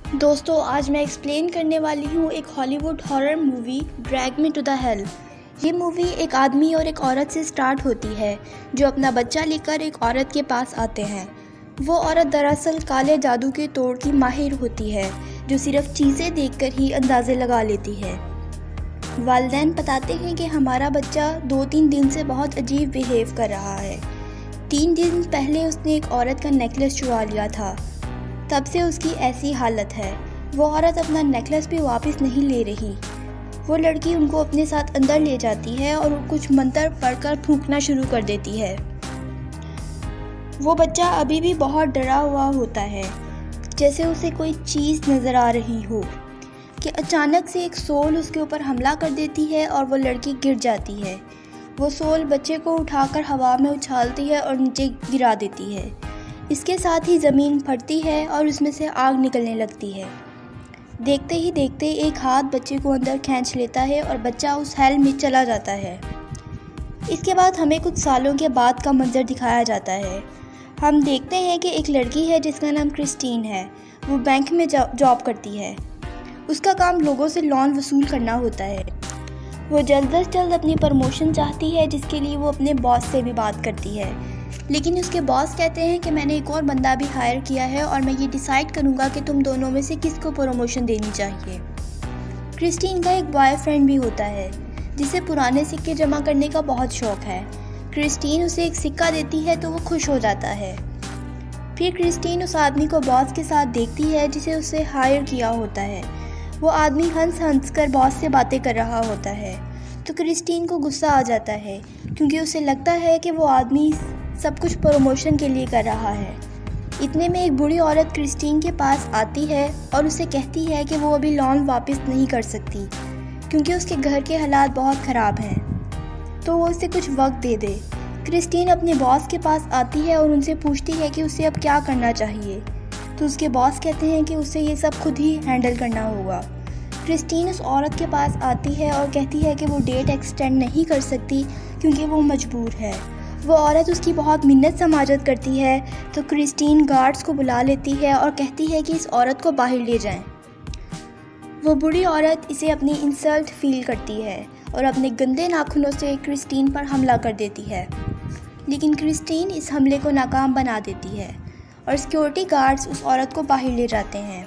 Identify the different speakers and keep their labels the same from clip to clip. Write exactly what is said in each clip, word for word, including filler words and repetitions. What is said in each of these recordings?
Speaker 1: दोस्तों, आज मैं एक्सप्लेन करने वाली हूँ एक Hollywood horror movie Drag Me to the Hell. ये मूवी एक आदमी और एक औरत से स्टार्ट होती है जो अपना बच्चा लेकर एक औरत के पास आते हैं। वो औरत दरअसल काले जादू के तोड़ की माहिर होती है जो सिर्फ चीज़ें देखकर ही अंदाज़े लगा लेती है। वालिदैन बताते हैं कि हमारा बच्चा दो तीन दिन से बहुत अजीब बिहेव कर रहा है। तीन दिन पहले उसने एक औरत का नेकलेस चुरा लिया था, तब से उसकी ऐसी हालत है। वो औरत अपना नेकलेस भी वापस नहीं ले रही। वो लड़की उनको अपने साथ अंदर ले जाती है और कुछ मंत्र पढ़कर फूंकना शुरू कर देती है। वो बच्चा अभी भी बहुत डरा हुआ होता है, जैसे उसे कोई चीज़ नज़र आ रही हो कि अचानक से एक सोल उसके ऊपर हमला कर देती है और वो लड़की गिर जाती है। वो सोल बच्चे को उठाकर हवा में उछालती है और नीचे गिरा देती है। इसके साथ ही ज़मीन फटती है और उसमें से आग निकलने लगती है। देखते ही देखते एक हाथ बच्चे को अंदर खींच लेता है और बच्चा उस हेल में चला जाता है। इसके बाद हमें कुछ सालों के बाद का मंजर दिखाया जाता है। हम देखते हैं कि एक लड़की है जिसका नाम क्रिस्टीन है। वो बैंक में जॉब करती है। उसका काम लोगों से लोन वसूल करना होता है। वो जल्द अज जल्द अपनी प्रमोशन चाहती है, जिसके लिए वो अपने बॉस से भी बात करती है, लेकिन उसके बॉस कहते हैं कि मैंने एक और बंदा भी हायर किया है और मैं ये डिसाइड करूँगा कि तुम दोनों में से किसको प्रमोशन देनी चाहिए। क्रिस्टीन का एक बॉयफ्रेंड भी होता है जिसे पुराने सिक्के जमा करने का बहुत शौक है। क्रिस्टीन उसे एक सिक्का देती है तो वो खुश हो जाता है। फिर क्रिस्टीन उस आदमी को बॉस के साथ देखती है जिसे उसे हायर किया होता है। वो आदमी हंस हंस कर बॉस से बातें कर रहा होता है, तो क्रिस्टीन को गुस्सा आ जाता है क्योंकि उसे लगता है कि वो आदमी सब कुछ प्रमोशन के लिए कर रहा है। इतने में एक बूढ़ी औरत क्रिस्टीन के पास आती है और उसे कहती है कि वो अभी लोन वापस नहीं कर सकती क्योंकि उसके घर के हालात बहुत ख़राब हैं, तो वो उसे कुछ वक्त दे दे। क्रिस्टीन अपने बॉस के पास आती है और उनसे पूछती है कि उसे अब क्या करना चाहिए, तो उसके बॉस कहते हैं कि उसे ये सब खुद ही हैंडल करना होगा। क्रिस्टीन उस औरत के पास आती है और कहती है कि वो डेट एक्सटेंड नहीं कर सकती क्योंकि वो मजबूर है। वो औरत उसकी बहुत मिन्नत समाजत करती है, तो क्रिस्टीन गार्ड्स को बुला लेती है और कहती है कि इस औरत को बाहर ले जाएं। वो बूढ़ी औरत इसे अपनी इंसल्ट फील करती है और अपने गंदे नाखूनों से क्रिस्टीन पर हमला कर देती है, लेकिन क्रिस्टीन इस हमले को नाकाम बना देती है और सिक्योरिटी गार्ड्स उस औरत को बाहर ले जाते हैं।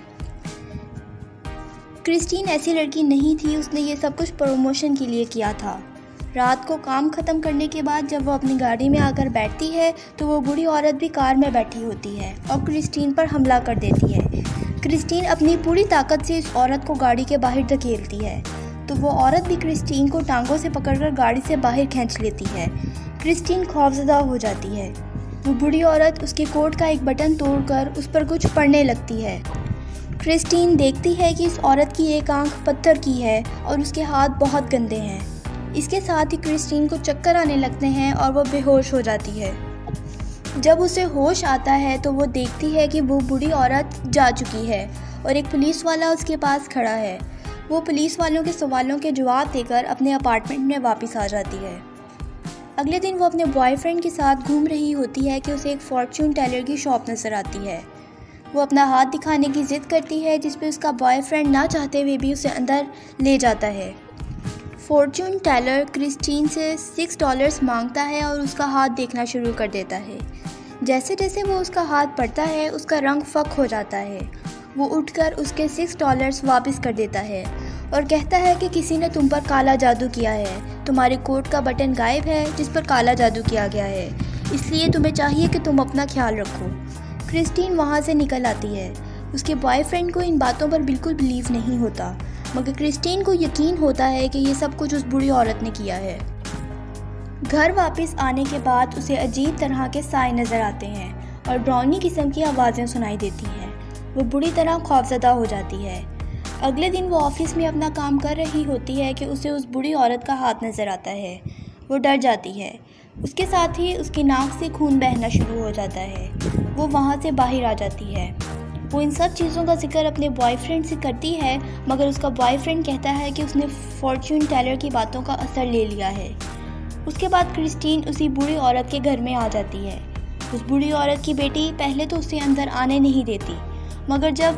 Speaker 1: क्रिस्टीन ऐसी लड़की नहीं थी, उसने ये सब कुछ प्रमोशन के लिए किया था। रात को काम ख़त्म करने के बाद जब वो अपनी गाड़ी में आकर बैठती है तो वो बूढ़ी औरत भी कार में बैठी होती है और क्रिस्टीन पर हमला कर देती है। क्रिस्टीन अपनी पूरी ताकत से इस औरत को गाड़ी के बाहर धकेलती है, तो वो औरत भी क्रिस्टीन को टांगों से पकड़कर गाड़ी से बाहर खींच लेती है। क्रिस्टीन खौफजदा हो जाती है। वो बूढ़ी औरत उसके कोट का एक बटन तोड़कर उस पर कुछ पढ़ने लगती है। क्रिस्टीन देखती है कि इस औरत की एक आंख पत्थर की है और उसके हाथ बहुत गंदे हैं। इसके साथ ही क्रिस्टीन को चक्कर आने लगते हैं और वो बेहोश हो जाती है। जब उसे होश आता है तो वो देखती है कि वो बूढ़ी औरत जा चुकी है और एक पुलिस वाला उसके पास खड़ा है। वो पुलिस वालों के सवालों के जवाब देकर अपने अपार्टमेंट में वापस आ जाती है। अगले दिन वो अपने बॉयफ्रेंड के साथ घूम रही होती है कि उसे एक फॉर्च्यून टेलर की शॉप नज़र आती है। वो अपना हाथ दिखाने की ज़िद करती है, जिस पे उसका बॉयफ्रेंड ना चाहते हुए भी उसे अंदर ले जाता है। फॉर्च्यून टेलर क्रिस्टीन से सिक्स डॉलर्स मांगता है और उसका हाथ देखना शुरू कर देता है। जैसे जैसे वो उसका हाथ पड़ता है उसका रंग फक हो जाता है। वो उठकर उसके सिक्स डॉलर्स वापस कर देता है और कहता है कि किसी ने तुम पर काला जादू किया है। तुम्हारे कोट का बटन गायब है जिस पर काला जादू किया गया है, इसलिए तुम्हें चाहिए कि तुम अपना ख्याल रखो। क्रिस्टीन वहाँ से निकल आती है। उसके बॉयफ्रेंड को इन बातों पर बिल्कुल बिलीव नहीं होता, मगर क्रिस्टीन को यकीन होता है कि ये सब कुछ उस बूढ़ी औरत ने किया है। घर वापस आने के बाद उसे अजीब तरह के साए नज़र आते हैं और ब्राउनी किस्म की आवाज़ें सुनाई देती हैं। वो बुरी तरह खौफजदा हो जाती है। अगले दिन वो ऑफिस में अपना काम कर रही होती है कि उसे उस बूढ़ी औरत का हाथ नज़र आता है। वो डर जाती है। उसके साथ ही उसकी नाक से खून बहना शुरू हो जाता है। वो वहाँ से बाहर आ जाती है। वो इन सब चीज़ों का जिक्र अपने बॉयफ्रेंड से करती है, मगर उसका बॉयफ्रेंड कहता है कि उसने फॉर्च्यून टेलर की बातों का असर ले लिया है। उसके बाद क्रिस्टीन उसी बूढ़ी औरत के घर में आ जाती है। उस बूढ़ी औरत की बेटी पहले तो उसे अंदर आने नहीं देती, मगर जब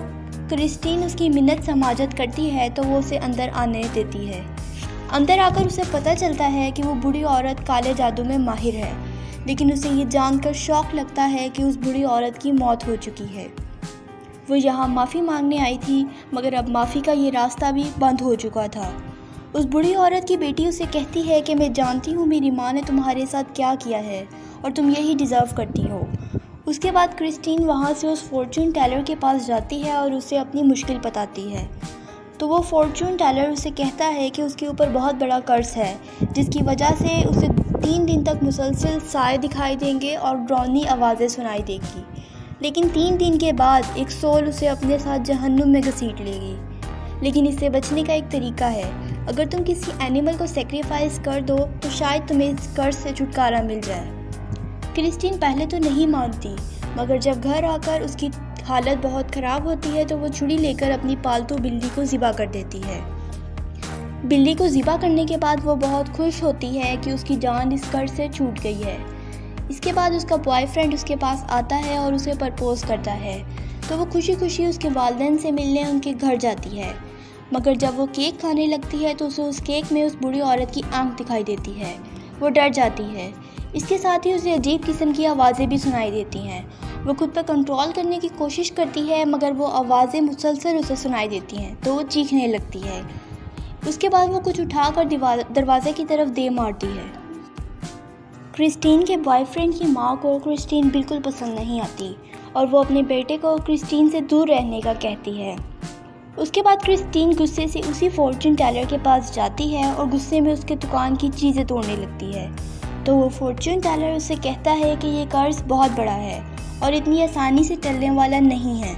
Speaker 1: क्रिस्टीन उसकी मिन्नत समाजत करती है तो वो उसे अंदर आने देती है। अंदर आकर उसे पता चलता है कि वो बूढ़ी औरत काले जादू में माहिर है, लेकिन उसे ये जानकर शौक लगता है कि उस बूढ़ी औरत की मौत हो चुकी है। वो यहाँ माफ़ी मांगने आई थी, मगर अब माफ़ी का ये रास्ता भी बंद हो चुका था। उस बूढ़ी औरत की बेटी उसे कहती है कि मैं जानती हूँ मेरी माँ ने तुम्हारे साथ क्या किया है और तुम यही डिज़र्व करती हो। उसके बाद क्रिस्टीन वहाँ से उस फॉर्चून टेलर के पास जाती है और उसे अपनी मुश्किल बताती है। तो वो फॉर्चून टेलर उसे कहता है कि उसके ऊपर बहुत बड़ा कर्ज है, जिसकी वजह से उसे तीन दिन तक मुसलसल साए दिखाई देंगे और डरावनी आवाज़ें सुनाई देगी। लेकिन तीन दिन के बाद एक सोल उसे अपने साथ जहन्नुम में घसीट लेगी। लेकिन इससे बचने का एक तरीका है, अगर तुम किसी एनिमल को सेक्रीफाइस कर दो तो शायद तुम्हें इस कर्ज से छुटकारा मिल जाए। क्रिस्टीन पहले तो नहीं मानती, मगर जब घर आकर उसकी हालत बहुत ख़राब होती है तो वो छुरी लेकर अपनी पालतू बिल्ली को ज़िबा कर देती है। बिल्ली को ज़िबा करने के बाद वो बहुत खुश होती है कि उसकी जान इस कर्ज से छूट गई है। इसके बाद उसका बॉयफ्रेंड उसके पास आता है और उसे प्रपोज करता है, तो वो खुशी खुशी उसके वालिदैन से मिलने उनके घर जाती है। मगर जब वो केक खाने लगती है तो उसे उस केक में उस बूढ़ी औरत की आंख दिखाई देती है। वो डर जाती है। इसके साथ ही उसे अजीब किस्म की आवाज़ें भी सुनाई देती हैं। वो खुद पर कंट्रोल करने की कोशिश करती है, मगर वो आवाज़ें मुसलसल उसे सुनाई देती हैं तो वो चीखने लगती है। उसके बाद वो कुछ उठाकर दरवाजे की तरफ दे मारती है। क्रिस्टीन के बॉयफ्रेंड की माँ को क्रिस्टीन बिल्कुल पसंद नहीं आती और वो अपने बेटे को क्रिस्टीन से दूर रहने का कहती है। उसके बाद क्रिस्टीन गुस्से से उसी फॉर्चून टेलर के पास जाती है और गुस्से में उसके दुकान की चीज़ें तोड़ने लगती है। तो वो फॉर्चून टेलर उससे कहता है कि ये कर्ज बहुत बड़ा है और इतनी आसानी से टलने वाला नहीं है।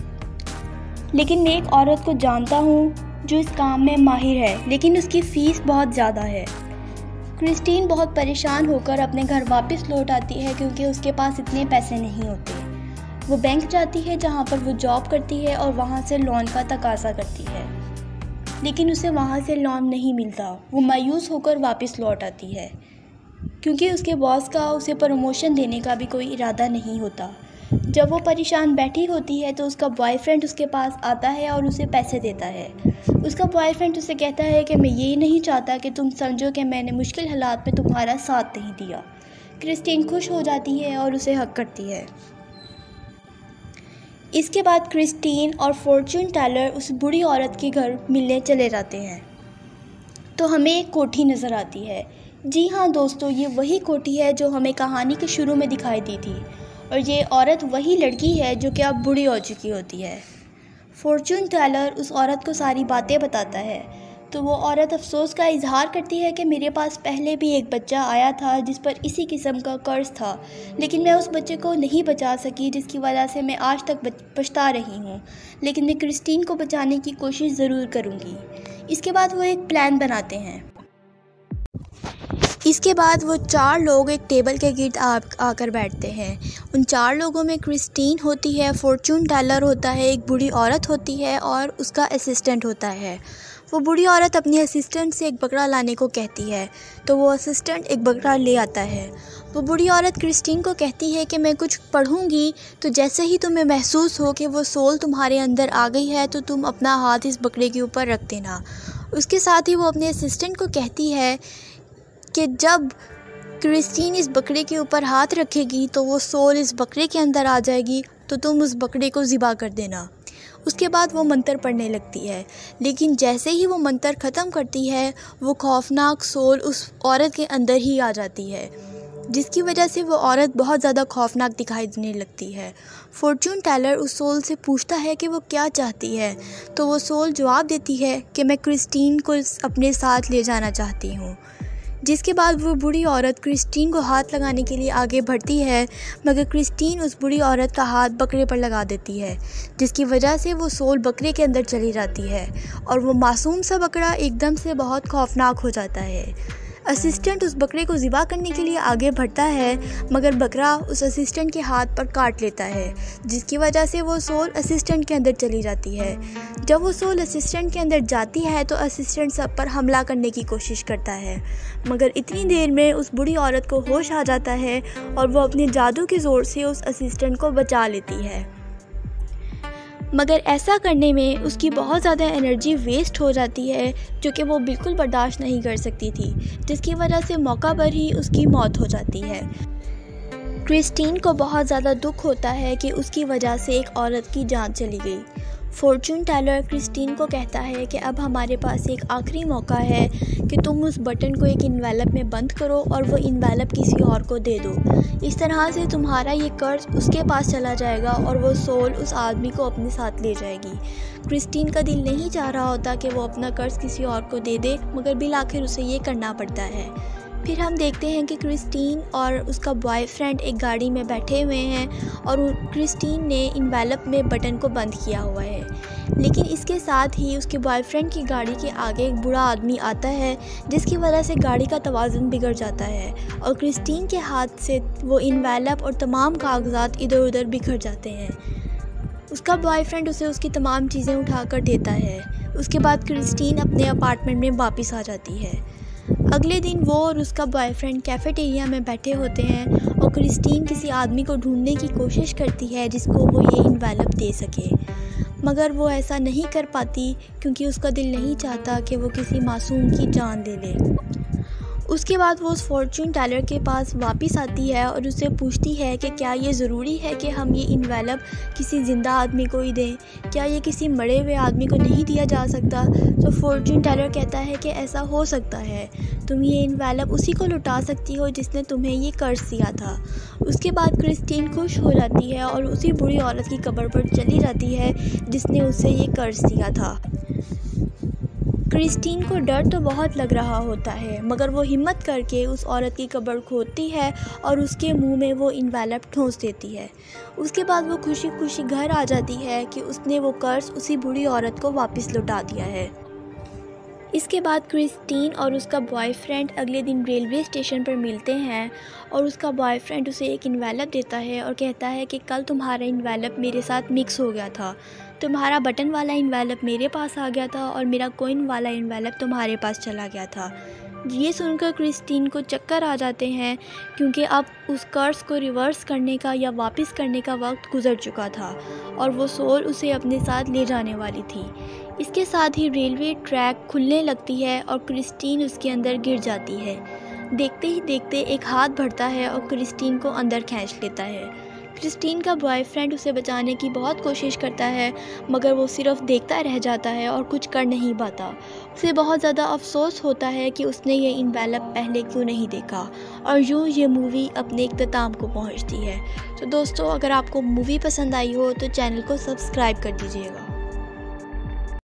Speaker 1: लेकिन मैं एक औरत को जानता हूँ जो इस काम में माहिर है, लेकिन उसकी फ़ीस बहुत ज़्यादा है। क्रिस्टीन बहुत परेशान होकर अपने घर वापस लौट आती है क्योंकि उसके पास इतने पैसे नहीं होते। वो बैंक जाती है जहाँ पर वो जॉब करती है और वहाँ से लोन का तकाजा करती है, लेकिन उसे वहाँ से लोन नहीं मिलता। वो मायूस होकर वापस लौट आती है क्योंकि उसके बॉस का उसे प्रमोशन देने का भी कोई इरादा नहीं होता। जब वो परेशान बैठी होती है तो उसका बॉयफ्रेंड उसके पास आता है और उसे पैसे देता है। उसका बॉयफ्रेंड उसे कहता है कि मैं ये नहीं चाहता कि तुम समझो कि मैंने मुश्किल हालात में तुम्हारा साथ नहीं दिया। क्रिस्टीन खुश हो जाती है और उसे हक करती है। इसके बाद क्रिस्टीन और फॉर्चून टेलर उस बूढ़ी औरत के घर मिलने चले जाते हैं तो हमें एक कोठी नज़र आती है। जी हाँ दोस्तों, ये वही कोठी है जो हमें कहानी के शुरू में दिखाई दी थी और ये औरत वही लड़की है जो कि अब बूढ़ी हो चुकी होती है। फॉर्चून टेलर उस औरत को सारी बातें बताता है तो वो औरत अफसोस का इजहार करती है कि मेरे पास पहले भी एक बच्चा आया था जिस पर इसी किस्म का कर्ज था, लेकिन मैं उस बच्चे को नहीं बचा सकी, जिसकी वजह से मैं आज तक पछता रही हूँ। लेकिन मैं क्रिस्टीन को बचाने की कोशिश ज़रूर करूँगी। इसके बाद वो एक प्लान बनाते हैं। इसके बाद वो चार लोग एक टेबल के गिर्द आकर बैठते हैं। उन चार लोगों में क्रिस्टीन होती है, फॉर्चून टेलर होता है, एक बूढ़ी औरत होती है और उसका असिस्टेंट होता है। वो बूढ़ी औरत अपनी असिस्टेंट से एक बकरा लाने को कहती है तो वो असिस्टेंट एक बकरा ले आता है। वो बूढ़ी औरत क्रिस्टीन को कहती है कि मैं कुछ पढ़ूंगी, तो जैसे ही तुम्हें महसूस हो कि वो सोल तुम्हारे अंदर आ गई है तो तुम अपना हाथ इस बकरे के ऊपर रख देना। उसके साथ ही वो अपने असिस्टेंट को कहती है कि जब क्रिस्टीन इस बकरे के ऊपर हाथ रखेगी तो वो सोल इस बकरे के अंदर आ जाएगी, तो तुम उस बकरे को ज़िबा कर देना। उसके बाद वो मंत्र पढ़ने लगती है, लेकिन जैसे ही वो मंत्र ख़त्म करती है वो खौफनाक सोल उस औरत के अंदर ही आ जाती है, जिसकी वजह से वो औरत बहुत ज़्यादा खौफनाक दिखाई देने लगती है। फॉर्चून टेलर उस सोल से पूछता है कि वो क्या चाहती है, तो वो सोल जवाब देती है कि मैं क्रिस्टीन को अपने साथ ले जाना चाहती हूँ। जिसके बाद वो बूढ़ी औरत क्रिस्टीन को हाथ लगाने के लिए आगे बढ़ती है, मगर क्रिस्टीन उस बूढ़ी औरत का हाथ बकरे पर लगा देती है, जिसकी वजह से वो सोल बकरे के अंदर चली जाती है और वो मासूम सा बकरा एकदम से बहुत खौफनाक हो जाता है। असिस्टेंट उस बकरे को ज़िबा करने के लिए आगे बढ़ता है, मगर बकरा उस असिस्टेंट के हाथ पर काट लेता है, जिसकी वजह से वो सोल असिस्टेंट के अंदर चली जाती है। जब वो सोल असिस्टेंट के अंदर जाती है तो असिस्टेंट सब पर हमला करने की कोशिश करता है, मगर इतनी देर में उस बूढ़ी औरत को होश आ जाता है और वो अपने जादू के ज़ोर से उस असिस्टेंट को बचा लेती है। मगर ऐसा करने में उसकी बहुत ज़्यादा एनर्जी वेस्ट हो जाती है जो कि वो बिल्कुल बर्दाश्त नहीं कर सकती थी, जिसकी वजह से मौका पर ही उसकी मौत हो जाती है। क्रिस्टीन को बहुत ज़्यादा दुख होता है कि उसकी वजह से एक औरत की जान चली गई। फॉर्चून टेलर क्रिस्टीन को कहता है कि अब हमारे पास एक आखिरी मौका है कि तुम उस बटन को एक इन्वेलप में बंद करो और वो इन्वेलप किसी और को दे दो। इस तरह से तुम्हारा ये कर्ज उसके पास चला जाएगा और वो सोल उस आदमी को अपने साथ ले जाएगी। क्रिस्टीन का दिल नहीं चाह रहा होता कि वो अपना कर्ज किसी और को दे दे, मगर बिल आखिर उसे ये करना पड़ता है। फिर हम देखते हैं कि क्रिस्टीन और उसका बॉयफ्रेंड एक गाड़ी में बैठे हुए हैं और क्रिस्टीन ने इन्वेलप में बटन को बंद किया हुआ है, लेकिन इसके साथ ही उसके बॉयफ्रेंड की गाड़ी के आगे एक बूढ़ा आदमी आता है, जिसकी वजह से गाड़ी का तवाज़ुन बिगड़ जाता है और क्रिस्टीन के हाथ से वो इन्वेलप और तमाम कागजात इधर उधर बिखर जाते हैं। उसका बॉयफ्रेंड उसे उसकी तमाम चीज़ें उठाकर देता है। उसके बाद क्रिस्टीन अपने अपार्टमेंट में वापस आ जाती है। अगले दिन वो और उसका बॉयफ्रेंड कैफ़ेटेरिया में बैठे होते हैं और क्रिस्टीन किसी आदमी को ढूंढने की कोशिश करती है जिसको वो ये इन्वेलप दे सके, मगर वो ऐसा नहीं कर पाती क्योंकि उसका दिल नहीं चाहता कि वो किसी मासूम की जान ले ले। उसके बाद वो उस फॉर्चून टेलर के पास वापस आती है और उससे पूछती है कि क्या ये ज़रूरी है कि हम ये इन्वेलप किसी ज़िंदा आदमी को ही दें, क्या ये किसी मरे हुए आदमी को नहीं दिया जा सकता। तो फॉर्चून टेलर कहता है कि ऐसा हो सकता है, तुम ये इन्वेलप उसी को लौटा सकती हो जिसने तुम्हें ये कर्ज दिया था। उसके बाद क्रिस्टीन खुश हो जाती है और उसी बूढ़ी औरत की कब्र पर चली जाती है जिसने उसे ये कर्ज दिया था। क्रिस्टीन को डर तो बहुत लग रहा होता है, मगर वो हिम्मत करके उस औरत की कब्र खोदती है और उसके मुंह में वो इन्वेलप ठोंस देती है। उसके बाद वो खुशी खुशी घर आ जाती है कि उसने वो कर्ज उसी बूढ़ी औरत को वापस लौटा दिया है। इसके बाद क्रिस्टीन और उसका बॉयफ्रेंड अगले दिन रेलवे स्टेशन पर मिलते हैं और उसका बॉयफ्रेंड उसे एक इन्वेलप देता है और कहता है कि कल तुम्हारा इन्वेलप मेरे साथ मिक्स हो गया था, तुम्हारा बटन वाला इन्वेलप मेरे पास आ गया था और मेरा कॉइन वाला इन्वेलप तुम्हारे पास चला गया था। ये सुनकर क्रिस्टीन को चक्कर आ जाते हैं क्योंकि अब उस कर्ज को रिवर्स करने का या वापस करने का वक्त गुजर चुका था और वो सोल उसे अपने साथ ले जाने वाली थी। इसके साथ ही रेलवे ट्रैक खुलने लगती है और क्रिस्टीन उसके अंदर गिर जाती है। देखते ही देखते एक हाथ बढ़ता है और क्रिस्टीन को अंदर खींच लेता है। क्रिस्टीन का बॉयफ्रेंड उसे बचाने की बहुत कोशिश करता है, मगर वो सिर्फ देखता रह जाता है और कुछ कर नहीं पाता। उसे बहुत ज़्यादा अफसोस होता है कि उसने ये इन्वेलप पहले क्यों नहीं देखा और यूँ ये मूवी अपने इख्तिताम को पहुंचती है। तो दोस्तों, अगर आपको मूवी पसंद आई हो तो चैनल को सब्सक्राइब कर दीजिएगा।